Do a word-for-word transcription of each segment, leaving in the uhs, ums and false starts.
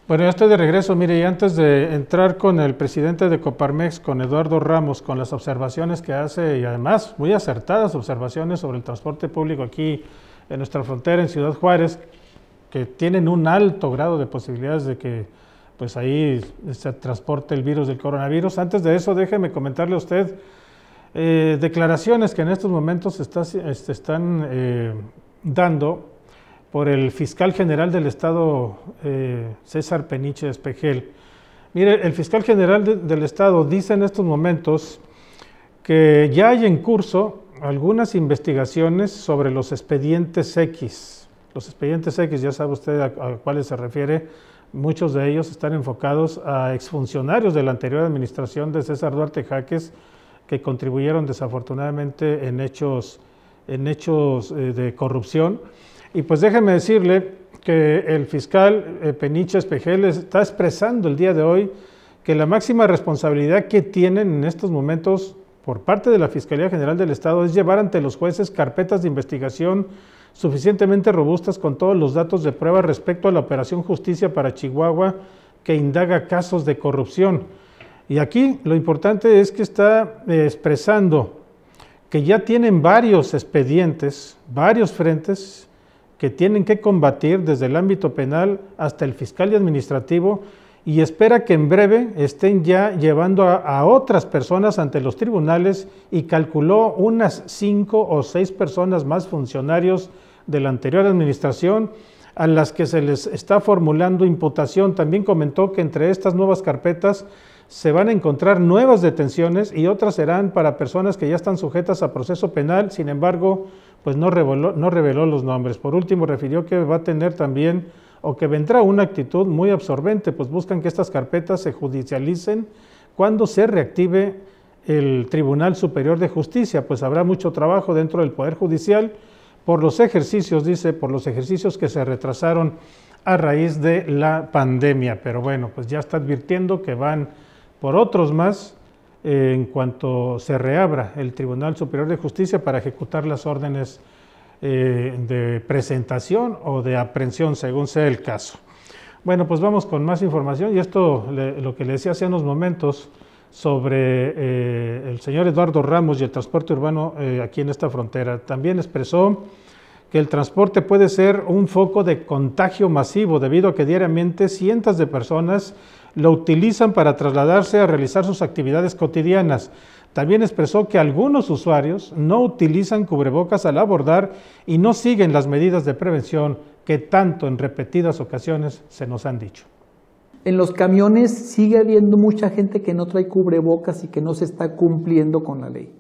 Bueno, ya estoy de regreso. Mire, y antes de entrar con el presidente de Coparmex, con Eduardo Ramos, con las observaciones que hace, y además muy acertadas observaciones sobre el transporte público aquí en nuestra frontera, en Ciudad Juárez, que tienen un alto grado de posibilidades de que pues ahí se transporte el virus del coronavirus. Antes de eso, déjeme comentarle a usted eh, declaraciones que en estos momentos se está, se están eh, dando por el fiscal general del Estado, eh, César Peniche Espejel. Mire, el fiscal general de, del Estado dice en estos momentos que ya hay en curso algunas investigaciones sobre los expedientes X. Los expedientes X, ya sabe usted a, a cuáles se refiere, muchos de ellos están enfocados a exfuncionarios de la anterior administración de César Duarte Jaques, que contribuyeron desafortunadamente en hechos, en hechos eh, de corrupción. Y pues déjeme decirle que el fiscal eh, Peniche Espejel está expresando el día de hoy que la máxima responsabilidad que tienen en estos momentos por parte de la Fiscalía General del Estado es llevar ante los jueces carpetas de investigación suficientemente robustas con todos los datos de prueba respecto a la Operación Justicia para Chihuahua, que indaga casos de corrupción. Y aquí lo importante es que está eh, expresando que ya tienen varios expedientes, varios frentes, que tienen que combatir desde el ámbito penal hasta el fiscal y administrativo, y espera que en breve estén ya llevando a, a otras personas ante los tribunales, y calculó unas cinco o seis personas más funcionarios de la anterior administración a las que se les está formulando imputación. También comentó que entre estas nuevas carpetas se van a encontrar nuevas detenciones y otras serán para personas que ya están sujetas a proceso penal. Sin embargo, pues no reveló, no reveló los nombres. Por último, refirió que va a tener también, o que vendrá una actitud muy absorbente, pues buscan que estas carpetas se judicialicen cuando se reactive el Tribunal Superior de Justicia, pues habrá mucho trabajo dentro del Poder Judicial por los ejercicios, dice, por los ejercicios que se retrasaron a raíz de la pandemia. Pero bueno, pues ya está advirtiendo que van por otros más eh, en cuanto se reabra el Tribunal Superior de Justicia para ejecutar las órdenes eh, de presentación o de aprehensión, según sea el caso. Bueno, pues vamos con más información, y esto le, lo que le decía hace unos momentos sobre eh, el señor Eduardo Ramos y el transporte urbano eh, aquí en esta frontera. También expresó que el transporte puede ser un foco de contagio masivo debido a que diariamente cientos de personas lo utilizan para trasladarse a realizar sus actividades cotidianas. También expresó que algunos usuarios no utilizan cubrebocas al abordar y no siguen las medidas de prevención que tanto en repetidas ocasiones se nos han dicho. En los camiones sigue habiendo mucha gente que no trae cubrebocas y que no se está cumpliendo con la ley.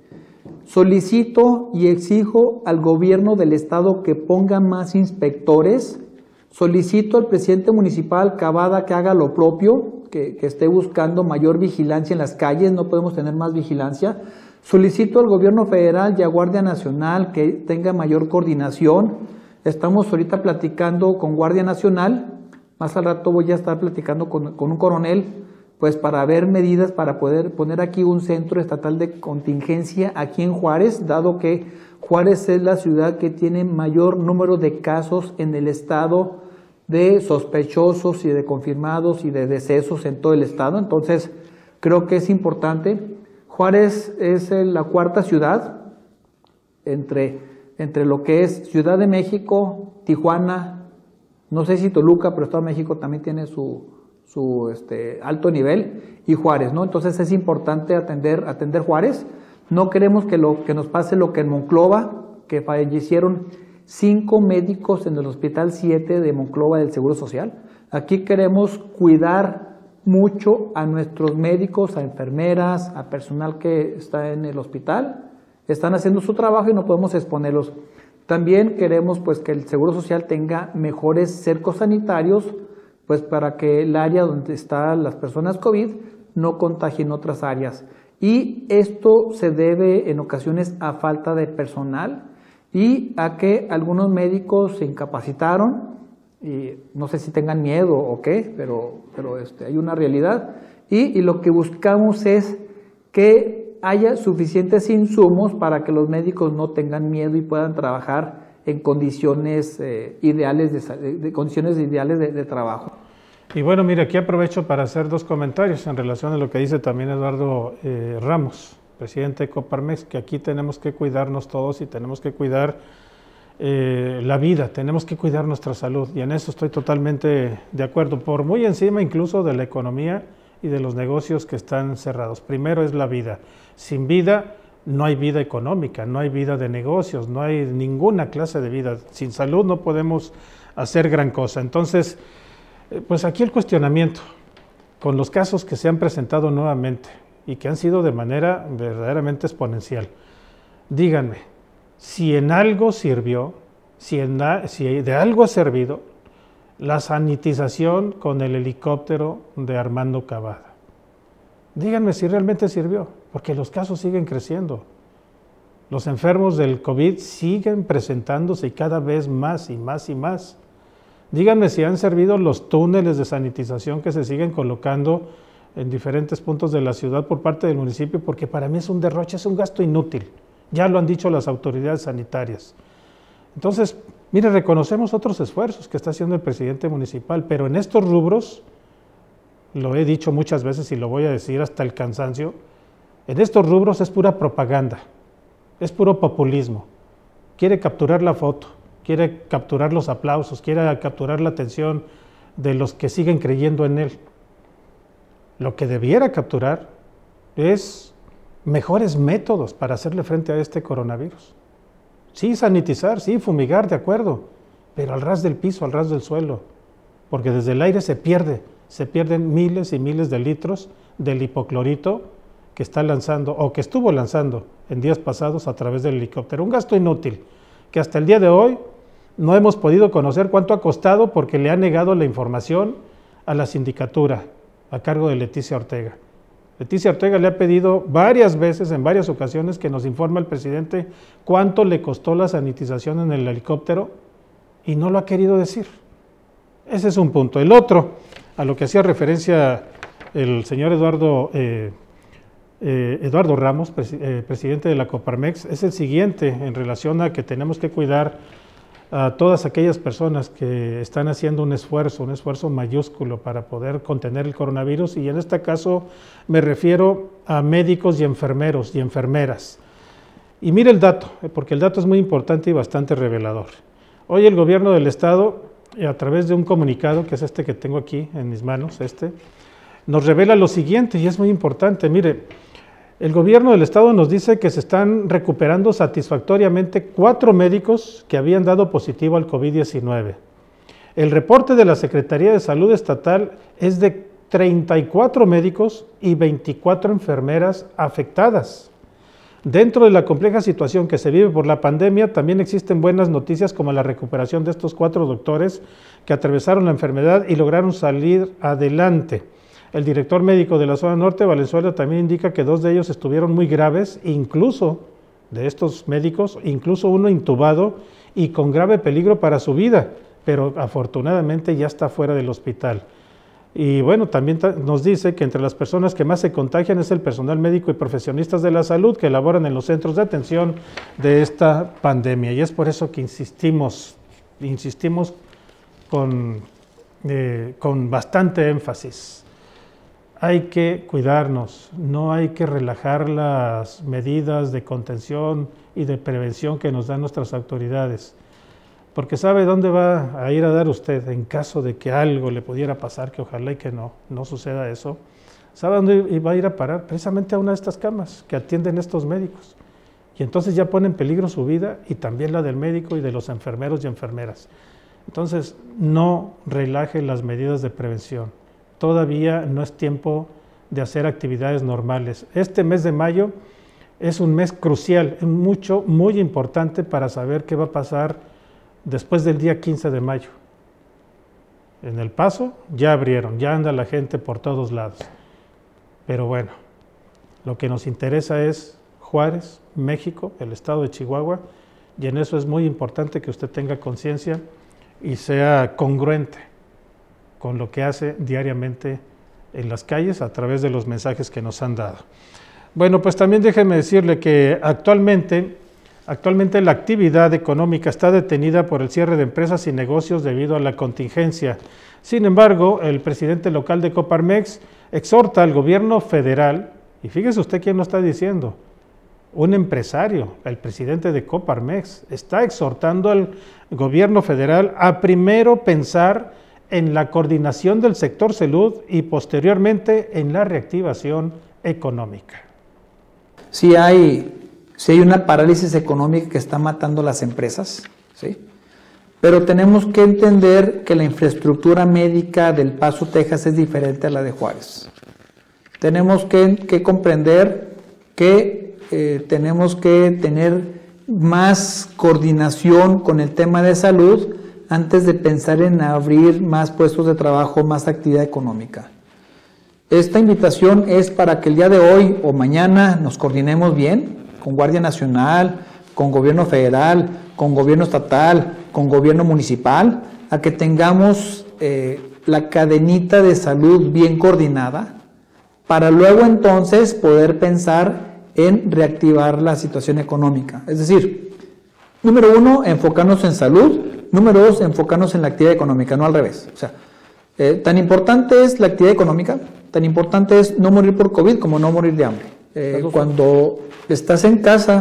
Solicito y exijo al gobierno del estado que ponga más inspectores. Solicito al presidente municipal Cavada que haga lo propio, que, que esté buscando mayor vigilancia en las calles. No podemos tener más vigilancia. Solicito al gobierno federal y a Guardia Nacional que tenga mayor coordinación. Estamos ahorita platicando con Guardia Nacional. Más al rato voy a estar platicando con, con un coronel, pues para ver medidas para poder poner aquí un centro estatal de contingencia aquí en Juárez, dado que Juárez es la ciudad que tiene mayor número de casos en el estado, de sospechosos y de confirmados y de decesos en todo el estado. Entonces creo que es importante. Juárez es la cuarta ciudad entre, entre lo que es Ciudad de México, Tijuana, no sé si Toluca, pero Estado de México también tiene su, su este, alto nivel, y Juárez, ¿no? Entonces es importante atender, atender Juárez. No queremos que, lo, que nos pase lo que en Monclova, que fallecieron cinco médicos en el Hospital siete de Monclova del Seguro Social. Aquí queremos cuidar mucho a nuestros médicos, a enfermeras, a personal que está en el hospital. Están haciendo su trabajo y no podemos exponerlos. También queremos pues que el Seguro Social tenga mejores cercos sanitarios, pues para que el área donde están las personas COVID no contagien otras áreas. Y esto se debe en ocasiones a falta de personal y a que algunos médicos se incapacitaron, y no sé si tengan miedo o qué, pero, pero este, hay una realidad. Y, y lo que buscamos es que haya suficientes insumos para que los médicos no tengan miedo y puedan trabajar en condiciones eh, ideales de, de condiciones ideales de, de trabajo. Y bueno, mire, aquí aprovecho para hacer dos comentarios en relación a lo que dice también Eduardo eh, Ramos, presidente de Coparmex, que aquí tenemos que cuidarnos todos y tenemos que cuidar eh, la vida, tenemos que cuidar nuestra salud, y en eso estoy totalmente de acuerdo, por muy encima incluso de la economía y de los negocios que están cerrados. Primero es la vida. Sin vida no hay vida económica, no hay vida de negocios, no hay ninguna clase de vida. Sin salud no podemos hacer gran cosa. Entonces, pues aquí el cuestionamiento, con los casos que se han presentado nuevamente y que han sido de manera verdaderamente exponencial. Díganme, si en algo sirvió, si, en, si de algo ha servido la sanitización con el helicóptero de Armando Cavada. Díganme si realmente sirvió, porque los casos siguen creciendo. Los enfermos del COVID siguen presentándose y cada vez más y más y más. Díganme si han servido los túneles de sanitización que se siguen colocando en diferentes puntos de la ciudad por parte del municipio, porque para mí es un derroche, es un gasto inútil. Ya lo han dicho las autoridades sanitarias. Entonces, mire, reconocemos otros esfuerzos que está haciendo el presidente municipal, pero en estos rubros, lo he dicho muchas veces y lo voy a decir hasta el cansancio, en estos rubros es pura propaganda, es puro populismo. Quiere capturar la foto, quiere capturar los aplausos, quiere capturar la atención de los que siguen creyendo en él. Lo que debiera capturar es mejores métodos para hacerle frente a este coronavirus. Sí, sanitizar, sí, fumigar, de acuerdo, pero al ras del piso, al ras del suelo, porque desde el aire se pierde, se pierden miles y miles de litros del hipoclorito que está lanzando, o que estuvo lanzando en días pasados a través del helicóptero. Un gasto inútil, que hasta el día de hoy no hemos podido conocer cuánto ha costado porque le ha negado la información a la sindicatura, a cargo de Leticia Ortega. Leticia Ortega le ha pedido varias veces, en varias ocasiones, que nos informe al presidente cuánto le costó la sanitización en el helicóptero y no lo ha querido decir. Ese es un punto. El otro, a lo que hacía referencia el señor Eduardo, eh, eh, Eduardo Ramos, pres eh, presidente de la Coparmex, es el siguiente en relación a que tenemos que cuidar a todas aquellas personas que están haciendo un esfuerzo, un esfuerzo mayúsculo para poder contener el coronavirus, y en este caso me refiero a médicos y enfermeros y enfermeras. Y mire el dato, porque el dato es muy importante y bastante revelador. Hoy el gobierno del estado, a través de un comunicado, que es este que tengo aquí en mis manos, este, nos revela lo siguiente, y es muy importante. Mire, el gobierno del estado nos dice que se están recuperando satisfactoriamente cuatro médicos que habían dado positivo al COVID diecinueve. El reporte de la Secretaría de Salud Estatal es de treinta y cuatro médicos y veinticuatro enfermeras afectadas. Dentro de la compleja situación que se vive por la pandemia, también existen buenas noticias como la recuperación de estos cuatro doctores que atravesaron la enfermedad y lograron salir adelante. El director médico de la zona norte, Valenzuela, también indica que dos de ellos estuvieron muy graves, incluso de estos médicos, incluso uno intubado y con grave peligro para su vida, pero afortunadamente ya está fuera del hospital. Y bueno, también nos dice que entre las personas que más se contagian es el personal médico y profesionistas de la salud que laboran en los centros de atención de esta pandemia. Y es por eso que insistimos, insistimos con, eh, con bastante énfasis. Hay que cuidarnos, no hay que relajar las medidas de contención y de prevención que nos dan nuestras autoridades, porque sabe dónde va a ir a dar usted en caso de que algo le pudiera pasar, que ojalá y que no, no suceda eso. ¿Sabe dónde va a ir a parar? Precisamente a una de estas camas que atienden estos médicos, y entonces ya pone en peligro su vida y también la del médico y de los enfermeros y enfermeras. Entonces, no relaje las medidas de prevención. Todavía no es tiempo de hacer actividades normales. Este mes de mayo es un mes crucial, mucho, muy importante para saber qué va a pasar después del día quince de mayo. En El Paso ya abrieron, ya anda la gente por todos lados. Pero bueno, lo que nos interesa es Juárez, México, el estado de Chihuahua, y en eso es muy importante que usted tenga conciencia y sea congruente con lo que hace diariamente en las calles a través de los mensajes que nos han dado. Bueno, pues también déjeme decirle que actualmente Actualmente la actividad económica está detenida por el cierre de empresas y negocios debido a la contingencia. Sin embargo, el presidente local de Coparmex exhorta al gobierno federal, y fíjese usted quién lo está diciendo, un empresario, el presidente de Coparmex, está exhortando al gobierno federal a primero pensar en la coordinación del sector salud y posteriormente en la reactivación económica. Si hay, si hay una parálisis económica que está matando las empresas, ¿sí? Pero tenemos que entender que la infraestructura médica del Paso, Texas es diferente a la de Juárez. Tenemos que, que comprender que Eh, tenemos que tener más coordinación con el tema de salud antes de pensar en abrir más puestos de trabajo, más actividad económica. Esta invitación es para que el día de hoy o mañana nos coordinemos bien con Guardia Nacional, con gobierno federal, con gobierno estatal, con gobierno municipal, a que tengamos eh, la cadenita de salud bien coordinada para luego entonces poder pensar en reactivar la situación económica. Es decir, número uno, enfocarnos en salud, número dos, enfocarnos en la actividad económica, no al revés. O sea, eh, tan importante es la actividad económica, tan importante es no morir por COVID como no morir de hambre. Eh, cuando estás en casa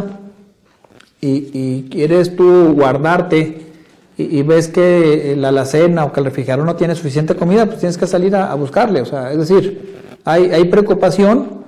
y, y quieres tú guardarte y, y ves que la alacena o que el refrigerador no tiene suficiente comida, pues tienes que salir a, a buscarle. O sea, es decir, hay, hay preocupación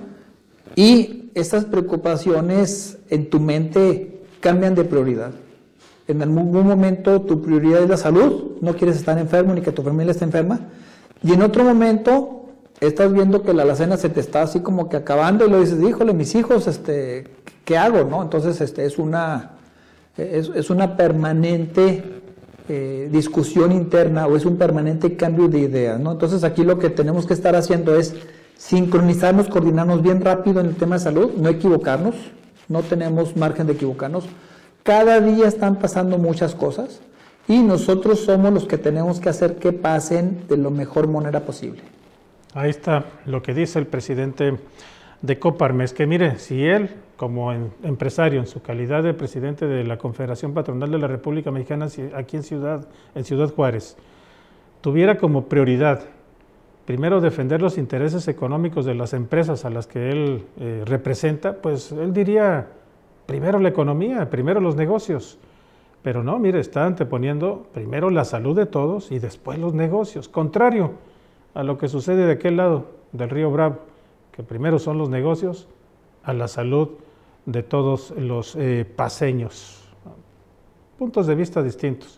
y estas preocupaciones en tu mente cambian de prioridad. En algún momento tu prioridad es la salud, no quieres estar enfermo ni que tu familia esté enferma, y en otro momento estás viendo que la alacena se te está así como que acabando y lo dices, híjole, mis hijos, este, ¿qué hago? ¿No? Entonces este, es, una, es, es una permanente eh, discusión interna o es un permanente cambio de ideas, ¿no? Entonces aquí lo que tenemos que estar haciendo es sincronizarnos, coordinarnos bien rápido en el tema de salud, no equivocarnos, no tenemos margen de equivocarnos. Cada día están pasando muchas cosas y nosotros somos los que tenemos que hacer que pasen de la mejor manera posible. Ahí está lo que dice el presidente de Coparmex, que mire, si él, como en, empresario, en su calidad de presidente de la Confederación Patronal de la República Mexicana aquí en Ciudad, en Ciudad Juárez, tuviera como prioridad primero defender los intereses económicos de las empresas a las que él eh, representa, pues él diría primero la economía, primero los negocios. Pero no, mire, está anteponiendo primero la salud de todos y después los negocios. Contrario a lo que sucede de aquel lado del Río Bravo, que primero son los negocios a la salud de todos los eh, paseños. Puntos de vista distintos,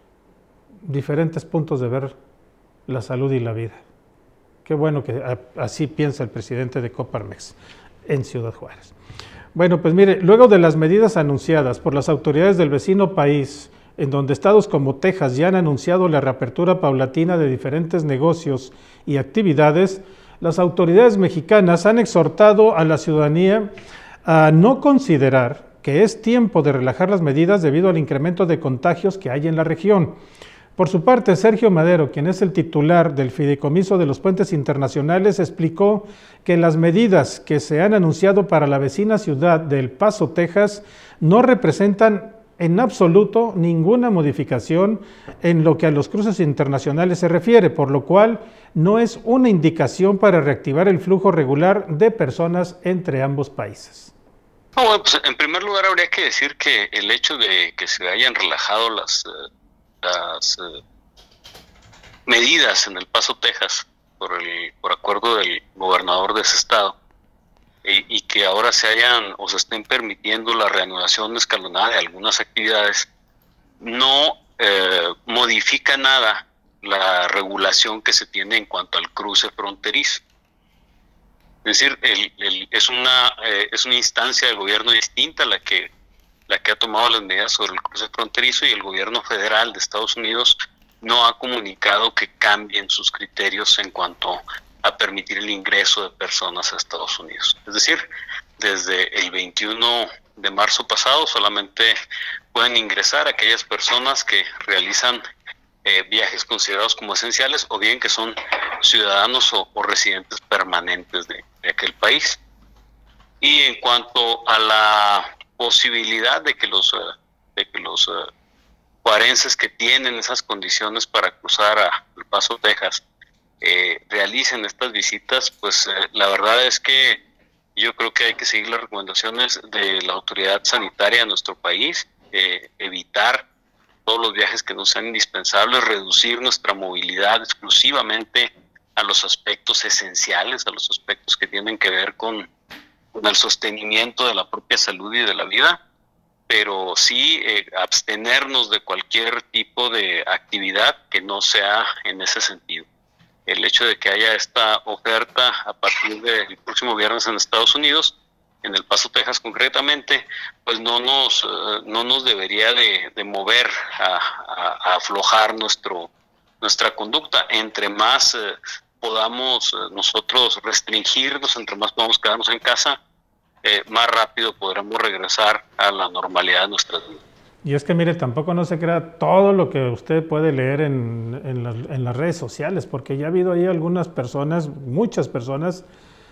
diferentes puntos de ver la salud y la vida. Qué bueno que así piensa el presidente de Coparmex en Ciudad Juárez. Bueno, pues mire, luego de las medidas anunciadas por las autoridades del vecino país, en donde estados como Texas ya han anunciado la reapertura paulatina de diferentes negocios y actividades, las autoridades mexicanas han exhortado a la ciudadanía a no considerar que es tiempo de relajar las medidas debido al incremento de contagios que hay en la región. Por su parte, Sergio Madero, quien es el titular del Fideicomiso de los Puentes Internacionales, explicó que las medidas que se han anunciado para la vecina ciudad de El Paso, Texas, no representan en absoluto ninguna modificación en lo que a los cruces internacionales se refiere, por lo cual no es una indicación para reactivar el flujo regular de personas entre ambos países. No, bueno, pues en primer lugar habría que decir que el hecho de que se hayan relajado las... Uh... las eh, medidas en El Paso, Texas, por el por acuerdo del gobernador de ese estado, y, y que ahora se hayan o se estén permitiendo la reanudación escalonada de algunas actividades, no eh, modifica nada la regulación que se tiene en cuanto al cruce fronterizo. Es decir, el, el, es una eh, es una instancia del gobierno distinta a la que la que ha tomado las medidas sobre el cruce fronterizo, y el gobierno federal de Estados Unidos no ha comunicado que cambien sus criterios en cuanto a permitir el ingreso de personas a Estados Unidos. Es decir, desde el veintiuno de marzo pasado solamente pueden ingresar aquellas personas que realizan eh, viajes considerados como esenciales o bien que son ciudadanos o, o residentes permanentes de, de aquel país. Y en cuanto a la posibilidad de que los, uh, de que los uh, juarenses que tienen esas condiciones para cruzar a El Paso, Texas, eh, realicen estas visitas, pues eh, la verdad es que yo creo que hay que seguir las recomendaciones de la autoridad sanitaria de nuestro país, eh, evitar todos los viajes que no sean indispensables, reducir nuestra movilidad exclusivamente a los aspectos esenciales, a los aspectos que tienen que ver con, con el sostenimiento de la propia salud y de la vida, pero sí eh, abstenernos de cualquier tipo de actividad que no sea en ese sentido. El hecho de que haya esta oferta a partir del próximo viernes en Estados Unidos, en El Paso, Texas concretamente, pues no nos, uh, no nos debería de, de mover a, a, a aflojar nuestro, nuestra conducta. Entre más uh, podamos uh, nosotros restringirnos, entre más podamos quedarnos en casa, eh, más rápido podremos regresar a la normalidad de nuestras vidas. Y es que mire, tampoco no se crea todo lo que usted puede leer en, en, las, en las redes sociales, porque ya ha habido ahí algunas personas, muchas personas,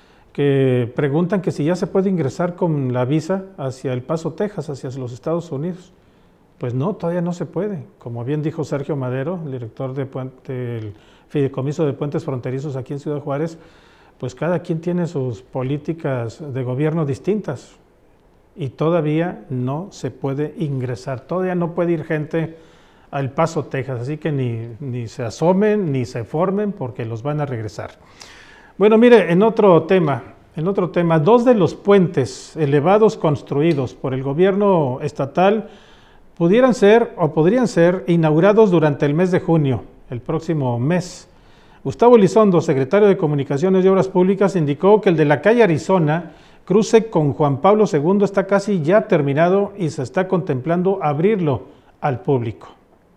que preguntan que si ya se puede ingresar con la visa hacia El Paso, Texas, hacia los Estados Unidos. Pues no, todavía no se puede. Como bien dijo Sergio Madero, el director de Puente, del Fideicomiso de Puentes Fronterizos aquí en Ciudad Juárez, pues cada quien tiene sus políticas de gobierno distintas y todavía no se puede ingresar, todavía no puede ir gente a El Paso, Texas, así que ni, ni se asomen ni se formen porque los van a regresar. Bueno, mire, en otro tema, en otro tema, dos de los puentes elevados construidos por el gobierno estatal pudieran ser o podrían ser inaugurados durante el mes de junio, el próximo mes. Gustavo Elizondo, secretario de Comunicaciones y Obras Públicas, indicó que el de la calle Arizona, cruce con Juan Pablo segundo, está casi ya terminado y se está contemplando abrirlo al público.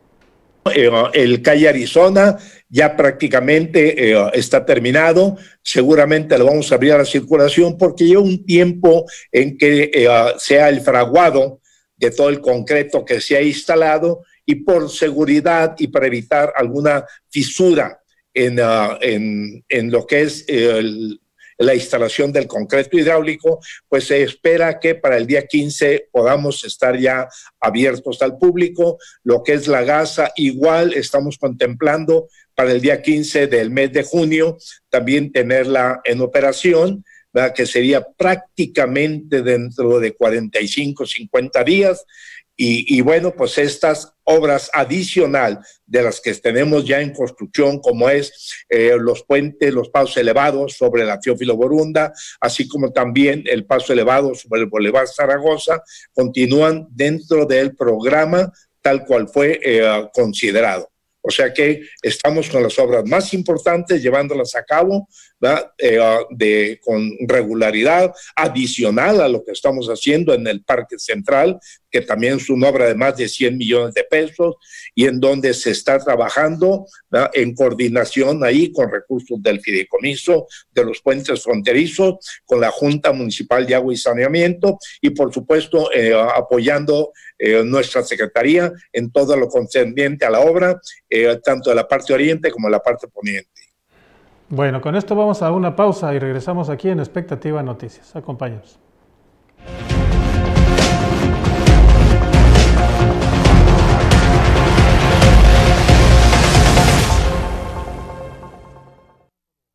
El calle Arizona ya prácticamente eh, está terminado, seguramente lo vamos a abrir a la circulación porque lleva un tiempo en que eh, sea el fraguado de todo el concreto que se ha instalado y por seguridad y para evitar alguna fisura en, uh, en, en lo que es el la instalación del concreto hidráulico, pues se espera que para el día quince podamos estar ya abiertos al público. Lo que es la gasa, igual estamos contemplando para el día quince del mes de junio también tenerla en operación, ¿verdad? Que sería prácticamente dentro de cuarenta y cinco, cincuenta días. Y, y bueno, pues estas obras adicional de las que tenemos ya en construcción, como es eh, los puentes, los pasos elevados sobre la Teófilo Borunda, así como también el paso elevado sobre el Boulevard Zaragoza, continúan dentro del programa tal cual fue eh, considerado. O sea que estamos con las obras más importantes, llevándolas a cabo, eh, de, con regularidad, adicional a lo que estamos haciendo en el Parque Central, que también es una obra de más de cien millones de pesos y en donde se está trabajando, ¿verdad?, en coordinación ahí con recursos del Fideicomiso, de los puentes fronterizos, con la Junta Municipal de Agua y Saneamiento y por supuesto eh, apoyando eh, nuestra Secretaría en todo lo concerniente a la obra, eh, tanto de la parte oriente como de la parte poniente. Bueno, con esto vamos a una pausa y regresamos aquí en Expectativa Noticias. Acompáñanos.